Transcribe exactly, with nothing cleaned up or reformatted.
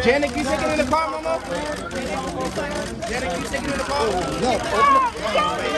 Janet, can you take it in the car, Mama? Janet, can you take it in the car? No, open it.